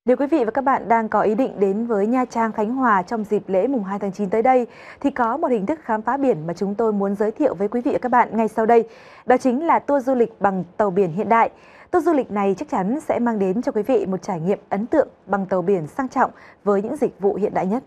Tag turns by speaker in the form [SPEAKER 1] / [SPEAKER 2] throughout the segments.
[SPEAKER 1] Nếu quý vị và các bạn đang có ý định đến với Nha Trang, Khánh Hòa trong dịp lễ mùng 2 tháng 9 tới đây, thì có một hình thức khám phá biển mà chúng tôi muốn giới thiệu với quý vị và các bạn ngay sau đây. Đó chính là tour du lịch bằng tàu biển hiện đại. Tour du lịch này chắc chắn sẽ mang đến cho quý vị một trải nghiệm ấn tượng bằng tàu biển sang trọng với những dịch vụ hiện đại nhất.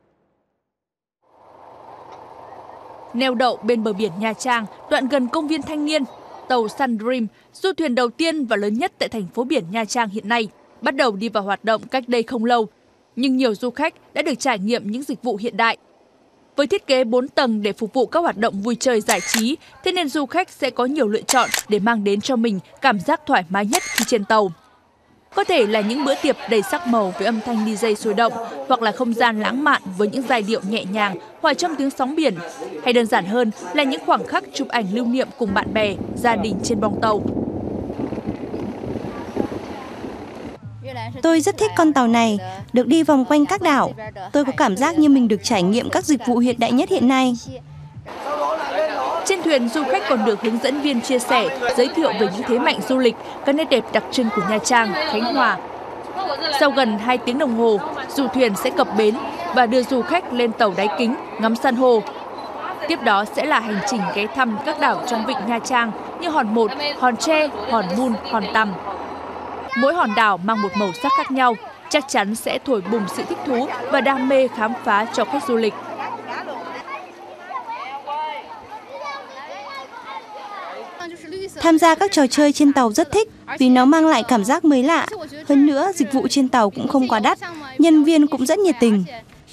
[SPEAKER 2] Neo đậu bên bờ biển Nha Trang, đoạn gần công viên Thanh Niên, tàu Sun Dream, du thuyền đầu tiên và lớn nhất tại thành phố biển Nha Trang hiện nay, bắt đầu đi vào hoạt động cách đây không lâu, nhưng nhiều du khách đã được trải nghiệm những dịch vụ hiện đại. Với thiết kế 4 tầng để phục vụ các hoạt động vui chơi giải trí, thế nên du khách sẽ có nhiều lựa chọn để mang đến cho mình cảm giác thoải mái nhất khi trên tàu. Có thể là những bữa tiệc đầy sắc màu với âm thanh DJ sôi động, hoặc là không gian lãng mạn với những giai điệu nhẹ nhàng, hòa trong tiếng sóng biển, hay đơn giản hơn là những khoảnh khắc chụp ảnh lưu niệm cùng bạn bè, gia đình trên bong tàu.
[SPEAKER 3] Tôi rất thích con tàu này, được đi vòng quanh các đảo. Tôi có cảm giác như mình được trải nghiệm các dịch vụ hiện đại nhất hiện nay.
[SPEAKER 2] Trên thuyền, du khách còn được hướng dẫn viên chia sẻ, giới thiệu về những thế mạnh du lịch, các nét đẹp đặc trưng của Nha Trang, Khánh Hòa. Sau gần 2 tiếng đồng hồ, du thuyền sẽ cập bến và đưa du khách lên tàu đáy kính, ngắm san hô. Tiếp đó sẽ là hành trình ghé thăm các đảo trong vịnh Nha Trang như Hòn Một, Hòn Tre, Hòn Mun, Hòn Tằm. Mỗi hòn đảo mang một màu sắc khác nhau, chắc chắn sẽ thổi bùng sự thích thú và đam mê khám phá cho khách du lịch.
[SPEAKER 3] Tham gia các trò chơi trên tàu rất thích vì nó mang lại cảm giác mới lạ. Hơn nữa, dịch vụ trên tàu cũng không quá đắt, nhân viên cũng rất nhiệt tình.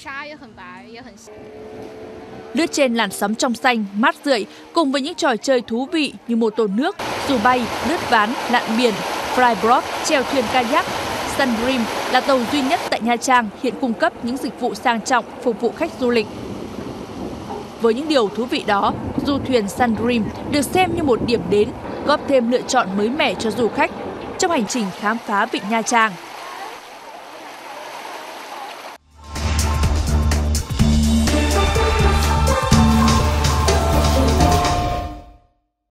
[SPEAKER 2] Lướt trên làn sóng trong xanh, mát rượi cùng với những trò chơi thú vị như mô tô nước, dù bay, lướt ván, lặn biển, flyboard, chèo thuyền kayak. Sun Dream là tàu duy nhất tại Nha Trang hiện cung cấp những dịch vụ sang trọng phục vụ khách du lịch. Với những điều thú vị đó, du thuyền Sun Dream được xem như một điểm đến, góp thêm lựa chọn mới mẻ cho du khách trong hành trình khám phá vịnh Nha Trang.